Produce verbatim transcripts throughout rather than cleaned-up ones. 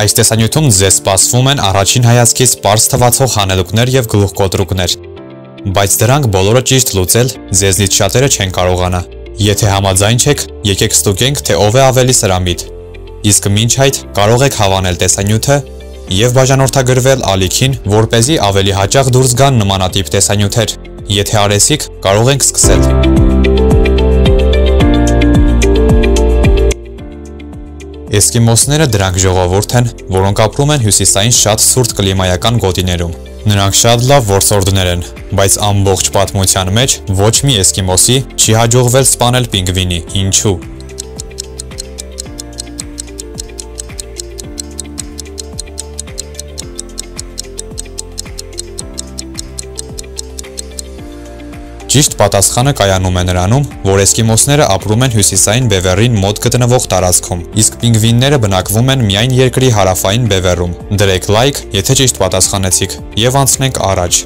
Այս տեսանյութում ձեզ սպասվում են առաջին հայացքից պարզ թվացող հանելուկներ եւ գլուխկոտրուկներ, բայց դրանք բոլորը ճիշտ լուծել ձեզնից շատերը չեն կարողանա։ Եթե համաձայն չեք, եկեք ստուգենք, թե ով է ավելի սրամիտ։ Իսկ մինչ այդ կարող եք հավանել տեսանյութը եւ բաժանորդագրվել ալիքին, որպեսզի ավելի հաճախ դուրս գան նմանատիպ տեսանյութեր։ Եթե արեցիք, կարող ենք սկսել։ Էսկիմոսները դրանք ժողովուրդ են, որոնք ապրում են հյուսիսային շատ ցուրտ կլիմայական գոտիներում։ Նրանք շատ լավ որսորդներ են, բայց ամբողջ պատմության մեջ ոչ մի էսկիմոսի չի հաջողվել սպանել պինգվինի։ Ինչու՞։ Ճիշտ պատասխանը կայանում է նրանում, որ էսկիմոսները ապրում են հյուսիսային բևեռին մոտ գտնվող տարածքում, իսկ պինգվինները բնակվում են միայն երկրի հարավային բևեռում։ Դրեք լայք, եթե ճիշտ պատասխանեցիք, եւ անցնենք առաջ։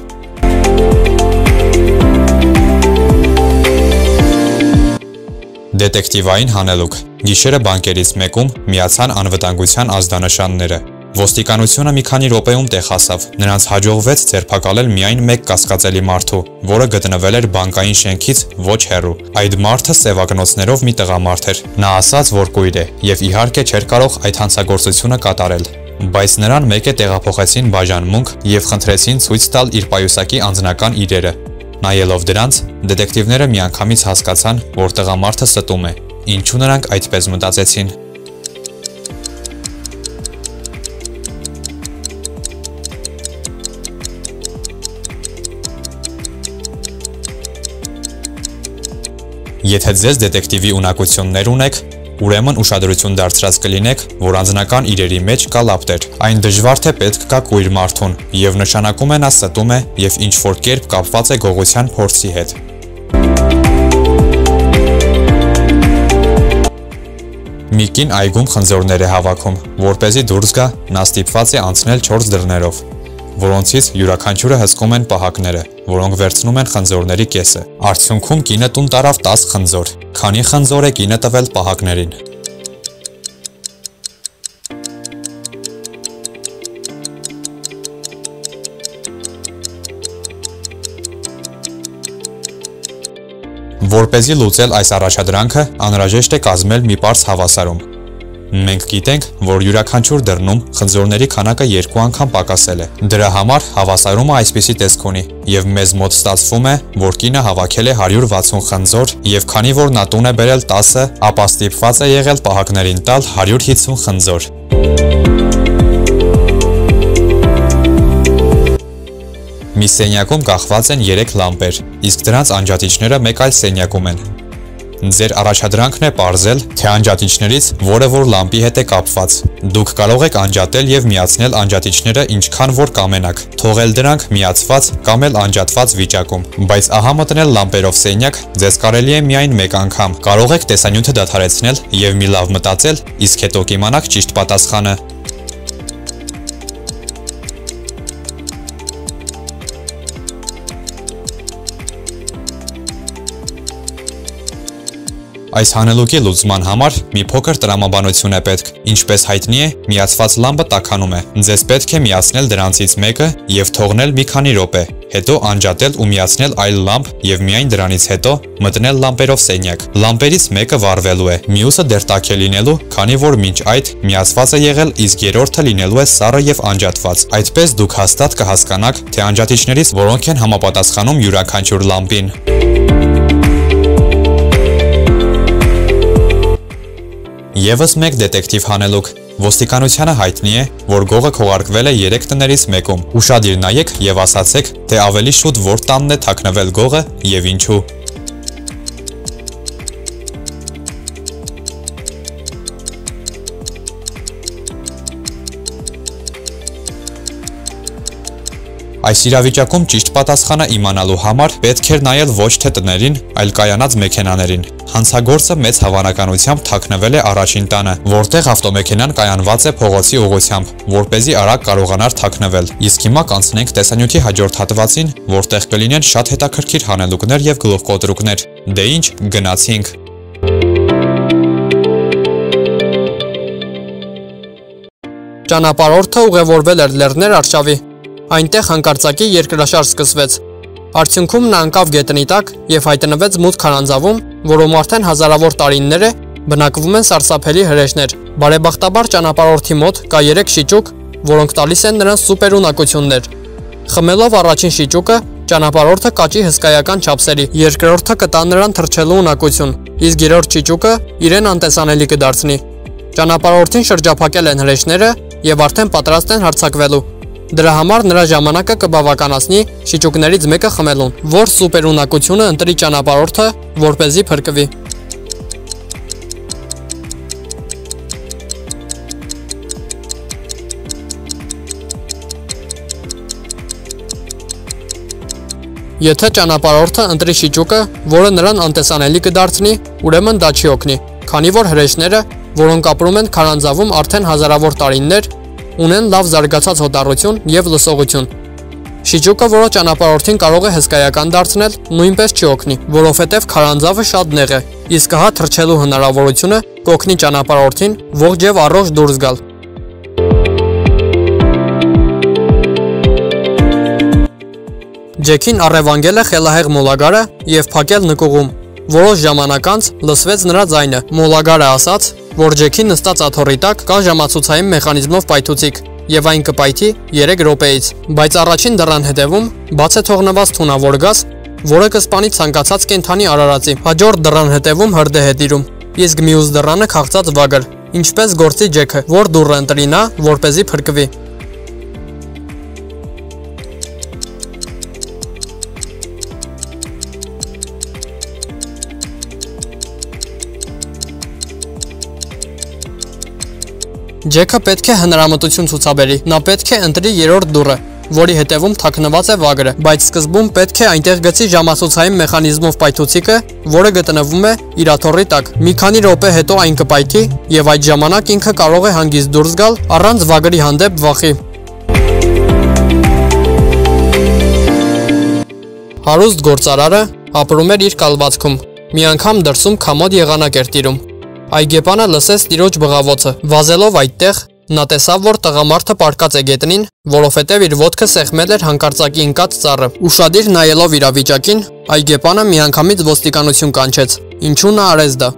Դետեկտիվային հանելուկ։ Գիշերը բանկերից մեկում միացան անվտանգության ազդանշանները։ Ոստիկանությունը մի քանի րոպեում տեղ հասավ։ Նրանց հաջողվեց ձերբակալել միայն մեկ կասկածելի մարդու, որը գտնվել էր բանկային շենքից ոչ հեռու։ Այդ մարդը սևակնոցներով մի տղամարդ էր։ Նա ասաց, որ կույր է, եւ իհարկե չէր կարող այդ հանցագործությունը կատարել։ Բայց նրան մեկ է տեղափոխեցին բաժանմունք եւ խնդրեցին ցույց տալ իր պայուսակի անձնական իրերը։ Նայելով դրանց, դետեկտիվները միանգամից հասկացան, որ տղամարդը ստում է։ Ինչու նրանք այդպես մտածեցին։ Եթե ձեզ դետեկտիվի ունակություններ ունեք, ուրեմն ուշադրություն դարձրած կլինեք, որ անձնական իրերի մեջ կա լապտեր։ Այն դժվար թե պետք կա կույր մարդուն, եւ նշանակում է նա ստում է եւ ինչ-որ կերպ կապված է գողության փորձի հետ։ Մի կին այգում խնձորներ է հավաքում, որպեսզի դուրս գա, նա ստիպված է անցնել չորս դռներով, որոնցից յուրաքանչյուրը հսկում են պահակները, որոնք վերցնում են խնձորների կեսը։ Արդյունքում կինը տուն տարավ տաս խնձոր։ Քանի խնձոր է կինը տվել պահակներին։ Որպեսզի լուծել այս առաջադրանքը, անհրաժեշտ է կազմել մի պարզ հավասարում։ Մենք գիտենք, որ յուրաքանչյուր դռնում խնձորների քանակը երկու անգամ պակասել է։ Դրա համար հավասարումը այսպիսի տեսք ունի, եւ մեզ մոտ ստացվում է, որ կինը հավաքել է հարյուր վաթսուն խնձոր, եւ քանի որ նա տուն է բերել տասը, ապա ստիպված է եղել պահակներին տալ հարյուր հիսուն խնձոր։ Մի սենյակում կախված են երեք լամպեր, իսկ դրանց անջատիչները մեկ այլ սենյակում են։ Ձեր առաջադրանքն է պարզել, թե անջատիչներից որը որ լամպի հետ է կապված։ Դուք կարող եք անջատել եւ միացնել անջատիչները ինչքան որ կամենաք, թողել դրանք միացված կամ էլ անջատված վիճակում։ Բայց ահա մտնել լամպերով սենյակ ձեզ կարելի է միայն մեկ անգամ։ Կարող եք տեսանյութը դադարեցնել եւ մի լավ մտածել, իսկ հետո կիմանաք ճիշտ պատասխանը։ Այս հանելուկի լուծման համար մի փոքր տրամաբանություն է պետք։ Ինչպես հայտնի է, միացված լամպը տաքանում է։ Ձեզ պետք է միացնել դրանցից մեկը եւ թողնել մի քանի րոպե, հետո անջատել ու միացնել այլ լամպ եւ միայն դրանից հետո մտնել լամպերով սենյակ։ Լամպերից մեկը վառվելու է, մյուսը դեռ տաք է լինելու, քանի որ մինչ այդ միացված է եղել, իսկ երրորդը լինելու է սառը եւ անջատված։ Այդպես դուք հաստատ կհասկանաք, թե անջատիչներից որոնք են համապատասխանում յուրաքանչյուր լամպին։ Եվս մեկ դետեկտիվ հանելուկ։ Ոստիկանությանը հայտնի է, որ գողը քողարկվել է երեք տներից մեկում։ Ուշադիր նայեք եւ ասացեք, թե ավելի շուտ որ տանն է թաքնվել գողը եւ ինչու։ Այս իրավիճակում ճիշտ պատասխանը իմանալու համար պետք էր նայել ոչ թե տներին, այլ կայանած մեքենաներին։ Հանցագործը մեծ հավանականությամբ թաքնվել է առաջին տանը, որտեղ ավտոմեքենան կայանված է փողոցի ուղղությամբ, որպեսզի արագ կարողանար թաքնվել։ Իսկ հիմա կանցնենք տեսանյութի հաջորդ հատվածին, որտեղ կլինեն շատ հետաքրքիր հանելուկներ եւ գլուխկոտրուկներ։ Դե ինչ, գնացինք։ Ճանապարհորդը ուղևորվել էր Լեռներ արշավի։ Այնտեղ հանկարծակի երկրաշարժ սկսվեց։ Արդյունքում նա ընկավ գետնի տակ եւ հայտնվեց մութ քարանձավում, որում արդեն հազարավոր տարիներ է բնակվում են սարսափելի հրեշներ։ Բարեբախտաբար ճանապարհորդի մոտ կա երեք շիճուկ, որոնք տալիս են նրան սուպեր ունակություններ։ Խմելով առաջին շիճուկը, ճանապարհորդը կաճի հսկայական չափսերի, երկրորդը կտա նրան թռչելու ունակություն, իսկ երրորդ շիճուկը իրեն անտեսանելի կդարձնի։ Ճանապարհորդին շրջափակել են հրեշները եւ արդեն պատրաստ են հարձակվելու։ Դրա համար նրա ժամանակը կբավականացնի շիճուկներից մեկը խմելուն, որ սուպեր ունակությունը ընտրի ճանապարհորդը, որպեսզի փրկվի։ Եթե ճանապարհորդը ընտրի շիճուկը, որը նրան անտեսանելի կդարձնի, ուրեմն դա չի օգնի, քանի որ հրեշները, որոնք ապրում են քարանձավում արդեն հազարավոր տարիներ, ունեն լավ զարգացած հոտառություն եւ լսողություն։ Շիճուկը, որը ճանապարհորդին կարող է հսկայական դարձնել, նույնպես չի օգնի, որովհետեւ քարանձավը շատ նեղ է, իսկ հա թռչելու հնարավորությունը կօգնի ճանապարհորդին ողջ եւ առողջ դուրս գալ։ Ջեքին առևանգել է խելահեղ մոլագարը եւ փակել նկուղում։ Որոշ ժամանակ անց լսվեց նրա ձայնը։ Մոլագարը ասաց, որ Ջեքին նստած աթոռի տակ կա ժամացույցային մեխանիզմով պայթուցիկ եւ այն կպայթի երեք րոպեից, բայց առաջին դռան հետևում բաց է թողնված թունավոր գազ, որը կսպանի ցանկացած կենդանի արարածի։ Հաջորդ դռան հետևում հրդեհ է տիրում, իսկ մյուս դռանը քաղցած վագր։ Ինչպես գործի Ջեքը, որ դուռը ընտրի նա, որպեսզի փրկվի։ Ջեքը պետք է հնարամտություն ցուցաբերի։ Նա պետք է ընտրի երրորդ դուռը, որի հետևում թաքնված է վագրը, բայց սկզբում պետք է այնտեղ գցի ժամացույցային մեխանիզմով պայթուցիկը, որը գտնվում է իր աթոռի տակ։ Մի քանի րոպե հետո այն կպայթի, եւ այդ ժամանակ ինքը կարող է հանգիստ դուրս գալ առանց վագրի հանդեպ վախի։ Հարուստ գործարարը ապրում էր իր կալվածքում։ Մի անգամ դրսում քամոդ եղանակ էր տիրում։ Այգեպանը լսեց տիրոջ բղավոցը։ Վազելով այդտեղ, նա տեսավ, որ տղամարդը պառկած է գետնին, որովհետև իր ոտքը սեղմել էր հանկարծակի ընկած ծառը։ Ուշադիր նայելով իրավիճակին, այգեպանը միանգամից ոստիկանություն կանչեց։ Ինչու նա արեց դա։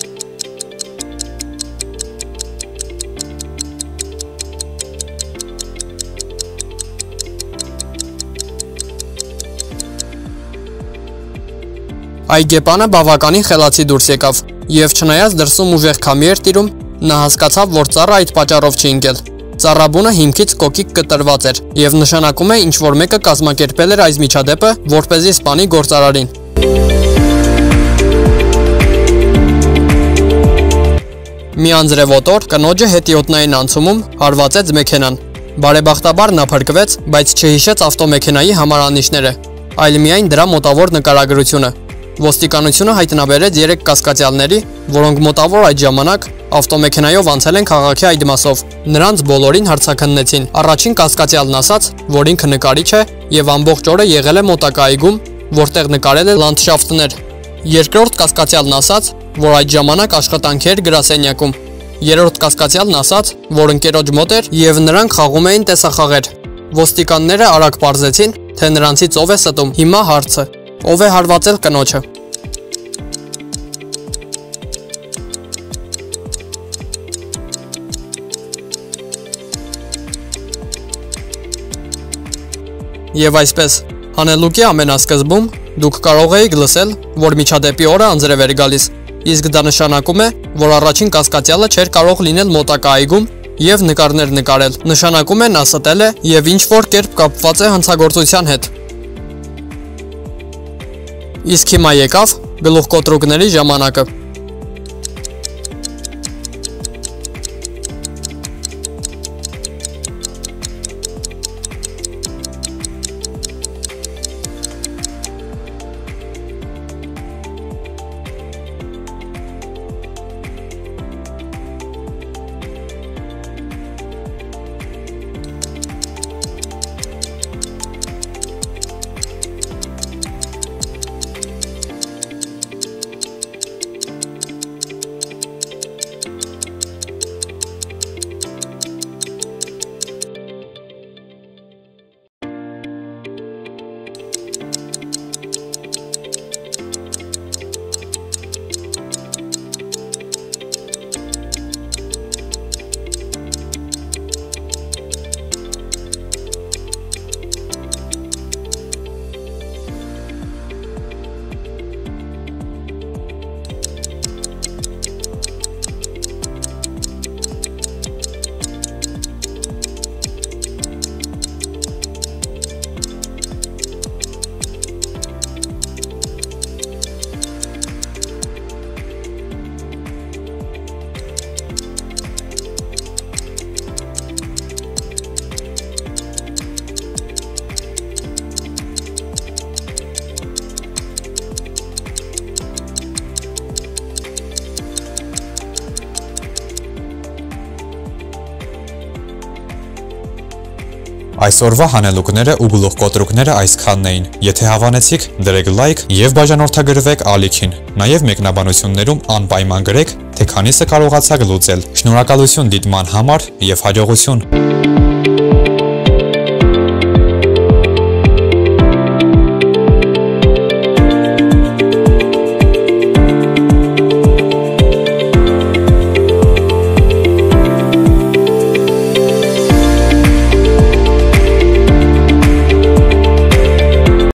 Այգեպանը բավականին խելացի դուրս եկավ, եւ չնայած դրսում ուժեղ քամի էր տիրում, նա հասկացավ, որ ծառը այդ պատճառով չի ընկել։ Ծառաբունը հիմքից կոկիկ կտրված էր եւ նշանակում է ինչ որ մեկը կազմակերպել էր այս միջադեպը, որպեսզի սպանի գործարարին։ Մի անձրևոտ օր կնոջը հետիոտնային անցումում հարվածեց մեքենան։ Բարեբախտաբար նա փրկվեց, բայց չհիշեց ավտոմեքենայի համարանիշները, այլ միայն դրա մոտավոր նկարագրությունը։ Ոստիկանությունը հայտնաբերեց երեք կասկածյալների, որոնք մոտավոր այդ ժամանակ ավտոմեքենայով անցել են քաղաքի այդ մասով։ Նրանց բոլորին հարցաքննեցին։ Առաջին կասկածյալն ասաց, որ ինքը նկարիչ է եւ ամբողջ օրը եղել է մոտակա այգում, որտեղ նկարել է լանդշաֆտներ։ Երկրորդ կասկածյալն ասաց, որ այդ ժամանակ աշխատանքի էր գրասենյակում։ Երրորդ կասկածյալն ասաց, որ ընկերոջ մոտ էր եւ նրանք խաղում էին տեսախաղեր։ Ոստիկանները արագ պարզեցին, թե նրանցից ով է ստում։ Հիմա հարցը. ով է հարվածել կնոջը։ Եվ այսպես, հանելուկի ամենասկզբում դուք կարող էիք լսել, որ միջադեպի օրը անձրև էր գալիս, իսկ դա նշանակում է, որ առաջին կասկածյալը չէր կարող լինել մոտակա այգում եւ նկարներ նկարել։ Նշանակում է նա ստել է եւ ինչ որ կերպ կապված է հանցագործության հետ։ Իսկ հիմա եկավ գլուխկոտրուկների ժամանակը։ Այսօրվա հանելուկները ու գլուխկոտրուկները այսքանն էին։ Եթե հավանեցիք, դրեք լայք եւ բաժանորդագրվեք ալիքին։ Նաեւ մեկնաբանություններում անպայման գրեք, թե քանիսը կարողացաք լուծել։ Շնորհակալություն դիտման համար եւ հաջողություն։